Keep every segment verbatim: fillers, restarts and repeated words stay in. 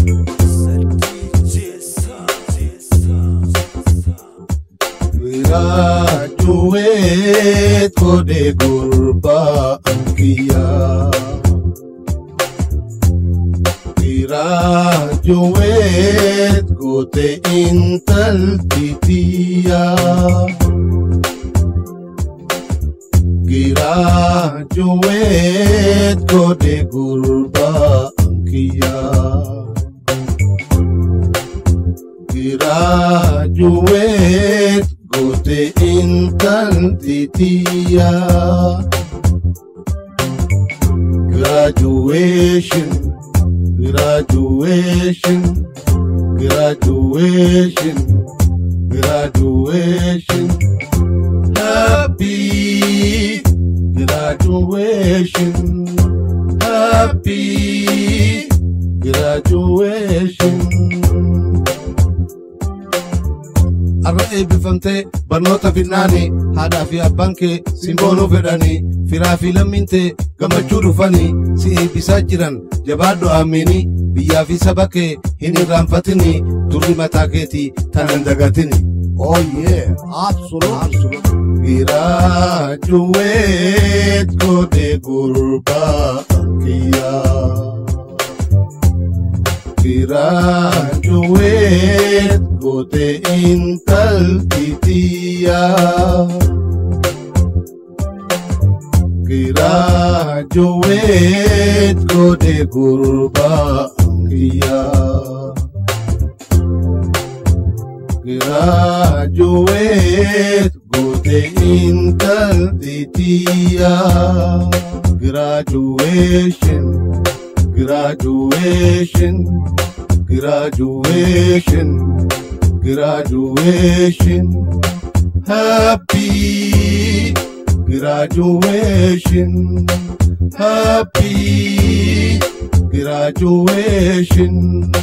Graduate kode gurba ankiya. Graduate kote intel titiya. Graduate kode gurba ankiya. Graduate kote intel titiya. Graduation, graduation, graduation, graduation. Happy graduation, happy graduation. Arra'ee bifamtee barnoota finnaanii haadhaa fi abbaan kee simboonuu fedhanii firaa fi lammintee gammachuu dhufanii si eebbisaa jiran jabaadhu aameenii biyyaa fi saba kee hin irraanfatinii turri mataa keetii tanan dagatini. Oh yeah, absolutely. Absolutely. Graduate kode gurba ankiya. Graduate kote intel titiya. Graduate kode gurba ankiya. Graduate kote intel titiya. Graduation, graduation, graduation, graduation. Happy graduation, happy graduation.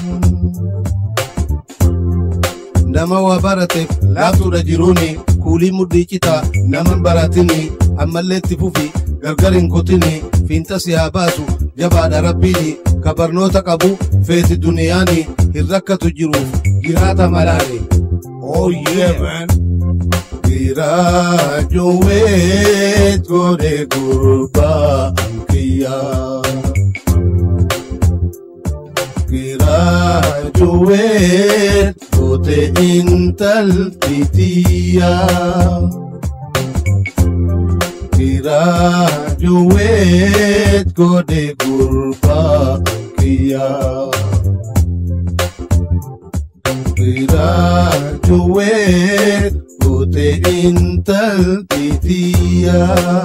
Nama waa barateef laaftuudha jiruuni kuulii mudhii citaa naman baratini ammallee itti fufi gargar hin kutini fiinta si haa baasu jabaadha rabbiini ka barnoota qabu feeti duniyaani hin rakkatu jiruuf jiraata malaani. Oh yeah, man. Graduate kode gurba ankiya. Graduate kote intel titiya. Graduate kode gurba ankiya. Graduate kote intel titiya.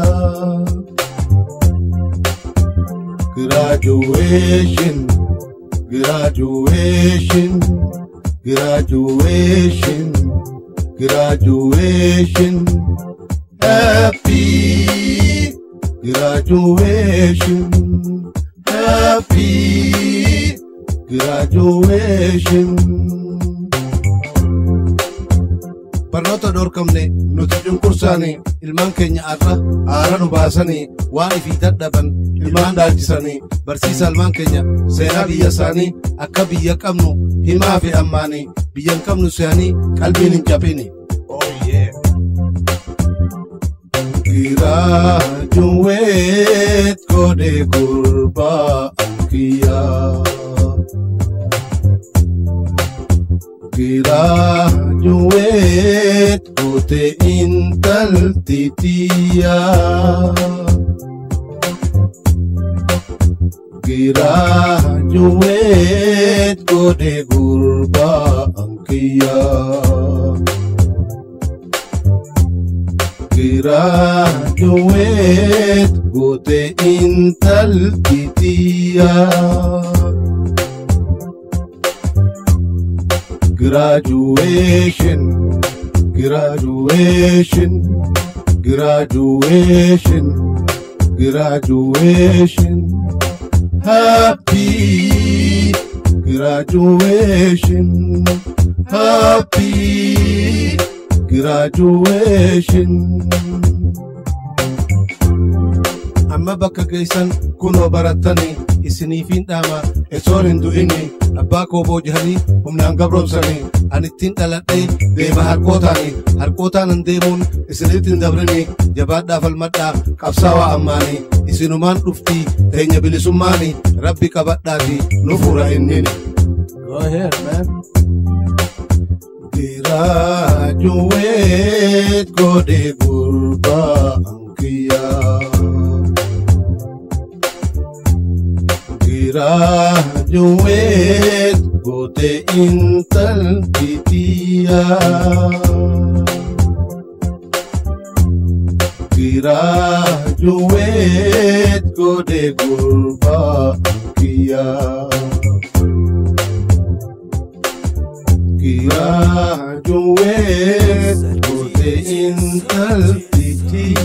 Graduation, graduation, graduation, graduation. Happy graduation, happy graduation. Barnoota dhorkamne nuti cunqursaanii ilmaan keenya arra aara nu baasanii waan ifii dadhaban ilmaan daachisanii barsiisa ilmaan keenya seenaa biyya isaanii akka biyya qabnu himaa fi ammaanii biyyan qabnu se'anii qalbiin hin cabini. Oh yeah. Graduate kode gurba ankiya. Graduate kote intel titiya. Graduate kode gurba ankiya. Graduate kote intel titiya. Graduation, graduation, graduation, graduation. Happy graduation, happy graduation. Amma bakka geessan kunoo baratanii isiniifin dhaama esoon hin du'ini أباكو بوجهني ومنان قبرهم سني أنتين تلاتي ديما هرقوتاني هرقوتان انديمون إسنيتين دبرني جباد دافل مدى كبساوا أماني إسنومان رفتي تيني بلسماني ربي كباداتي نفورا إنني. Go ahead, man. Graduate gode gurba ankiya Graduate gode intel titiya Graduate gode gurba ankiya Graduate gode intel titiya